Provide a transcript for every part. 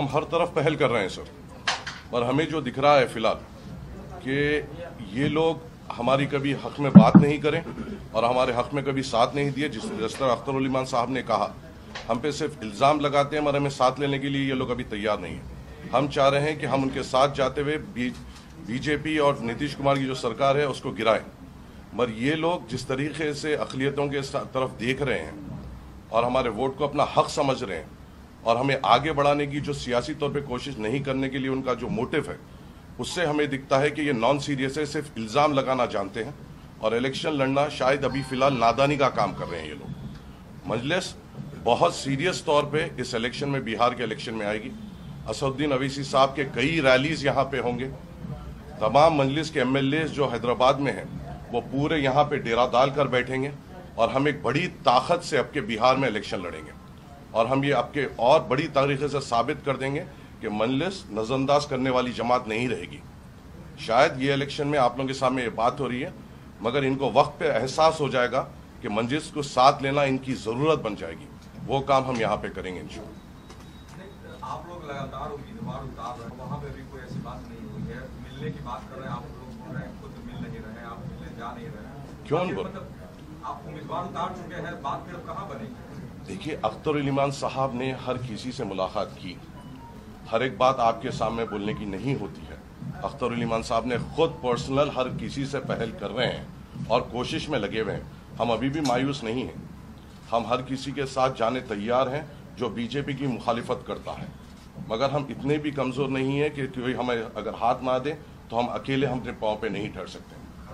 हर तरफ पहल कर रहे हैं सर, पर हमें जो दिख रहा है फिलहाल कि ये लोग हमारी कभी हक में बात नहीं करें और हमारे हक में कभी साथ नहीं दिए। जिस तरह अख्तर ईमान साहब ने कहा, हम पे सिर्फ इल्ज़ाम लगाते हैं मगर हमें साथ लेने के लिए ये लोग अभी तैयार नहीं है। हम चाह रहे हैं कि हम उनके साथ जाते हुए बीजेपी और नीतीश कुमार की जो सरकार है उसको गिराएं, मगर ये लोग जिस तरीके से अक़लियतों के तरफ देख रहे हैं और हमारे वोट को अपना हक समझ रहे हैं और हमें आगे बढ़ाने की जो सियासी तौर पे कोशिश नहीं करने के लिए उनका जो मोटिव है, उससे हमें दिखता है कि ये नॉन सीरियस है, सिर्फ इल्ज़ाम लगाना जानते हैं और इलेक्शन लड़ना शायद अभी फ़िलहाल नादानी का काम कर रहे हैं ये लोग। मजलिस बहुत सीरियस तौर पे इस इलेक्शन में, बिहार के इलेक्शन में आएगी। असदुद्दीन अवैसी साहब के कई रैलीज यहाँ पे होंगे। तमाम मजलिस के MLAs जो हैदराबाद में हैं वो पूरे यहाँ पे डेरा डाल कर बैठेंगे और हम एक बड़ी ताकत से आपके बिहार में इलेक्शन लड़ेंगे और हम ये आपके और बड़ी तरीके से साबित कर देंगे कि मजलिस नजरअंदाज करने वाली जमात नहीं रहेगी। शायद ये इलेक्शन में आप लोगों के सामने ये बात हो रही है, मगर इनको वक्त पे एहसास हो जाएगा कि मजलिस को साथ लेना इनकी ज़रूरत बन जाएगी। वो काम हम यहाँ पे करेंगे इंशाअल्लाह। आप लोग लगातार उम्मीदवार उतार रहे हैं, वहाँ पे भी कोई ऐसी बात नहीं हुई है। मिलने की बात कर रहे हैं, आप लोग बोल रहे हैं खुद मिल नहीं रहे हैं, आप मिलने जा नहीं रहे हैं। क्यों बोल? मतलब आप उम्मीदवार उतार चुके हैं, बात फिर कहाँ बनेगी? देखिए, अख्तर ईमान साहब ने हर किसी से मुलाकात की। हर एक बात आपके सामने बोलने की नहीं होती है। अख्तर ईमान साहब ने खुद पर्सनल हर किसी से पहल कर रहे हैं और कोशिश में लगे हुए हैं। हम अभी भी मायूस नहीं हैं। हम हर किसी के साथ जाने तैयार हैं जो बीजेपी की मुखालिफत करता है, मगर हम इतने भी कमज़ोर नहीं हैं कि कोई हमें अगर हाथ ना दे तो हम अकेले हम अपने पाँव पे नहीं ठहर सकते।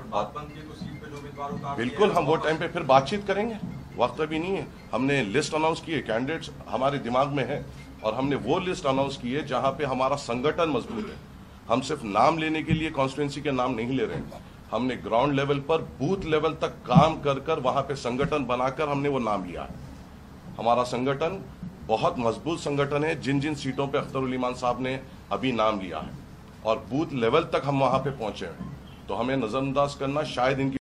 बिल्कुल, हम वो टाइम पे फिर बातचीत करेंगे। वक्त अभी नहीं है। हमने लिस्ट अनाउंस की है, कैंडिडेट्स हमारे दिमाग में है और हमने वो लिस्ट अनाउंस की है जहाँ पे हमारा संगठन मजबूत है। हम सिर्फ नाम लेने के लिए कॉन्स्टिट्यूंसी के नाम नहीं ले रहे हैं। हमने ग्राउंड लेवल पर, बूथ लेवल तक काम कर कर वहाँ पे संगठन बनाकर हमने वो नाम लिया है। हमारा संगठन बहुत मजबूत संगठन है। जिन जिन सीटों पे अख्तर ईमान साहब ने अभी नाम लिया है और बूथ लेवल तक हम वहाँ पे पहुँचे हैं, तो हमें नज़रअंदाज करना शायद इनकी